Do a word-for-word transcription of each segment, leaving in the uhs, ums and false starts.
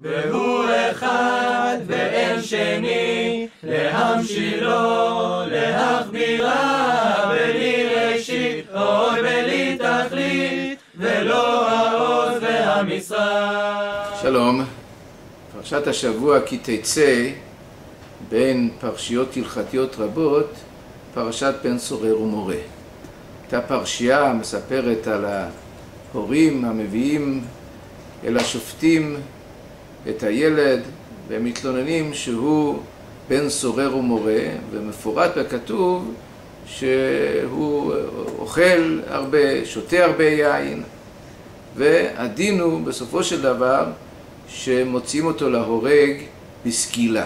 והוא אחד ואין שני, להמשילו, להכבירה, בלי ראשית, עוד בלי תכלית, ולא העוז והמשרה. שלום, פרשת השבוע כי תצא בין פרשיות הלכתיות רבות, פרשת בן סורר ומורה. אותה פרשייה מספרת על ההורים המביאים אל השופטים את הילד והם מתלוננים שהוא בן סורר ומורה, ומפורט בכתוב שהוא אוכל הרבה, שותה הרבה יין, והדין הוא בסופו של דבר שמוצאים אותו להורג בסקילה.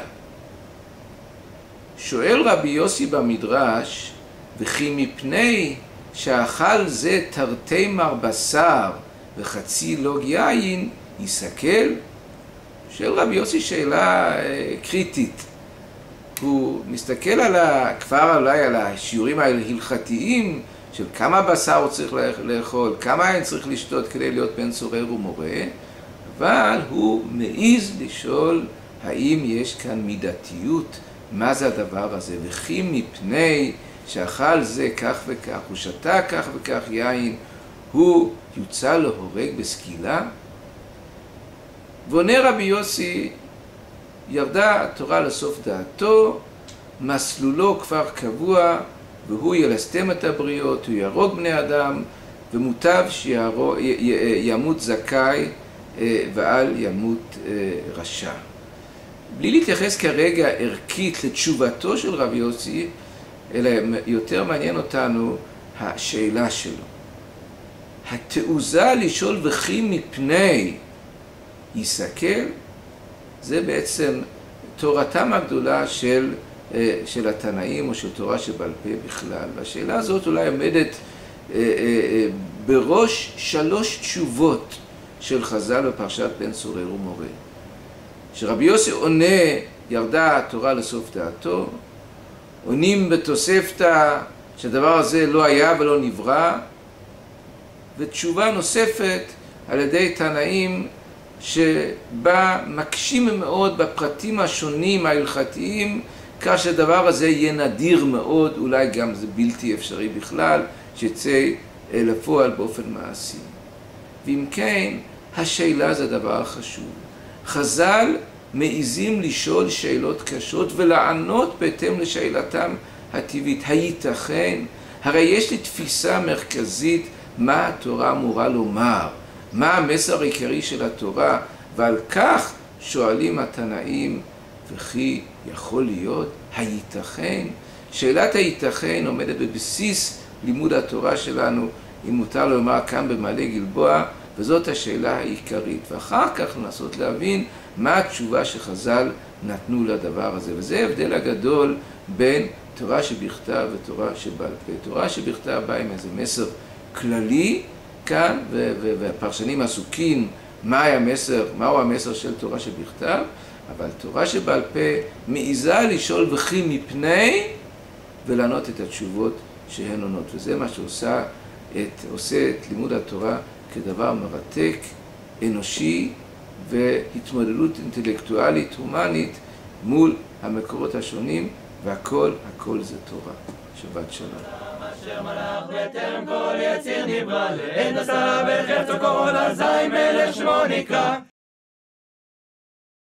שואל רבי יוסי במדרש, וכי מפני שאכל זה תרתי מר בשר וחצי לוג יין יסכל? שואל רבי יוסי שאלה קריטית. הוא מסתכל על ה... כבר אולי על השיעורים ההלכתיים של כמה בשר הוא צריך לאכול, כמה יין צריך לשתות כדי להיות בן סורר ומורה, אבל הוא מעיז לשאול האם יש כאן מידתיות, מה זה הדבר הזה, וכי מפני שאכל זה כך וכך, הוא שתה כך וכך יין, הוא יוצא להורג בסקילה? ועונה רבי יוסי, ירדה התורה לסוף דעתו, מסלולו כבר קבוע, והוא ילסתם את הבריות, הוא יהרוג בני אדם, ומוטב שימות זכאי ואל ימות רשע. בלי להתייחס כרגע ערכית לתשובתו של רבי יוסי, אלא יותר מעניין אותנו השאלה שלו. התעוזה לשאול וכי מפני יסכל, זה בעצם תורתם הגדולה של, של התנאים או של תורה שבעל פה בכלל. והשאלה הזאת אולי עומדת בראש שלוש תשובות של חז"ל בפרשת בן סורר ומורה. שרבי יוסי עונה, ירדה התורה לסוף דעתו, עונים בתוספתא שהדבר הזה לא היה ולא נברא, ותשובה נוספת על ידי תנאים שבה מקשים מאוד בפרטים השונים ההלכתיים, כך שהדבר הזה יהיה נדיר מאוד, אולי גם זה בלתי אפשרי בכלל, שיצא לפועל באופן מעשי. ואם כן, השאלה זה דבר חשוב. חז"ל מעיזים לשאול שאלות קשות ולענות בהתאם לשאלתם הטבעית. הייתכן? הרי יש לי תפיסה מרכזית מה התורה אמורה לומר, מה המסר העיקרי של התורה, ועל כך שואלים התנאים, וכי יכול להיות הייתכן? שאלת הייתכן עומדת בבסיס לימוד התורה שלנו, אם מותר לומר כאן במעלה גלבוע, וזאת השאלה העיקרית. ואחר כך לנסות להבין מה התשובה שחז"ל נתנו לדבר הזה. וזה ההבדל הגדול בין תורה שבכתב ותורה שבעל פה. תורה שבכתב באה עם איזה מסר כללי כאן, והפרשנים עסוקים מה המסר, מהו המסר של תורה שבכתב, אבל תורה שבעל פה מעיזה לשאול וכי מפני, ולענות את התשובות שהן עונות. וזה מה שעושה את, עושה את לימוד התורה כדבר מרתק, אנושי, והתמודדות אינטלקטואלית, הומנית, מול המקורות השונים, והכל, הכל זה תורה. שבת שלום. אשר מלך בטרם כל יציר נברא, לעת נשא בחפצו כל אזי מלך שמו נקרא.